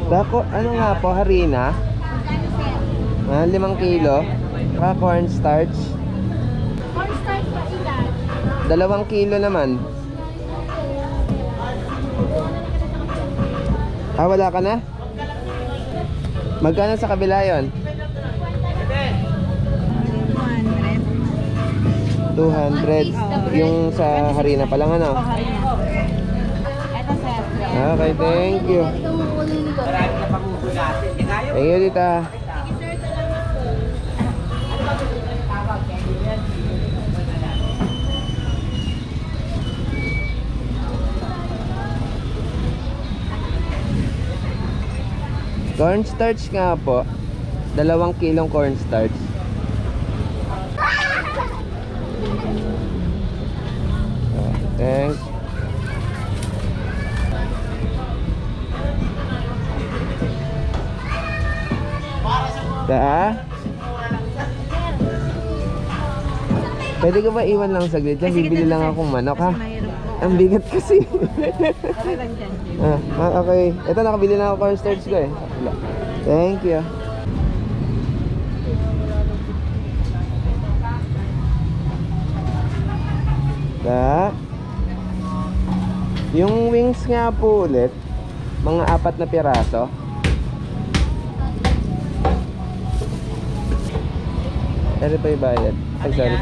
Dako, ano nga po, harina? 5 kilo. Saka cornstarch. Cornstarch pa ilan? 2 kilo naman. Wala ka na? Magkano sa kabila yon? 200. Yung sa harina pa lang, ano? Ito sir. Okay, thank you. Thank you, tita. Cornstarch nga po. 2 kilong cornstarch. Thanks. Pwede ko ba iwan lang saglit dyan? Bibili lang akong manok, ha? Ang bigat kasi. Okay. Ito, nakabili na ako cornstarch ko eh. Thank you. Yung wings nga po ulit, mga 4 na piraso. Ano pa yung bayad? Ay, sorry.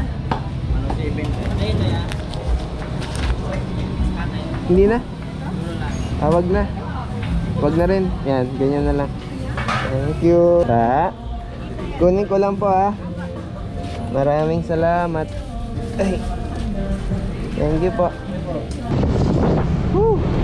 Hindi na? Wag na. Wag na rin. Yan, ganyan na lang. Thank you. Kunin ko lang po, ha. Maraming salamat. Ay. Thank you po. Woo.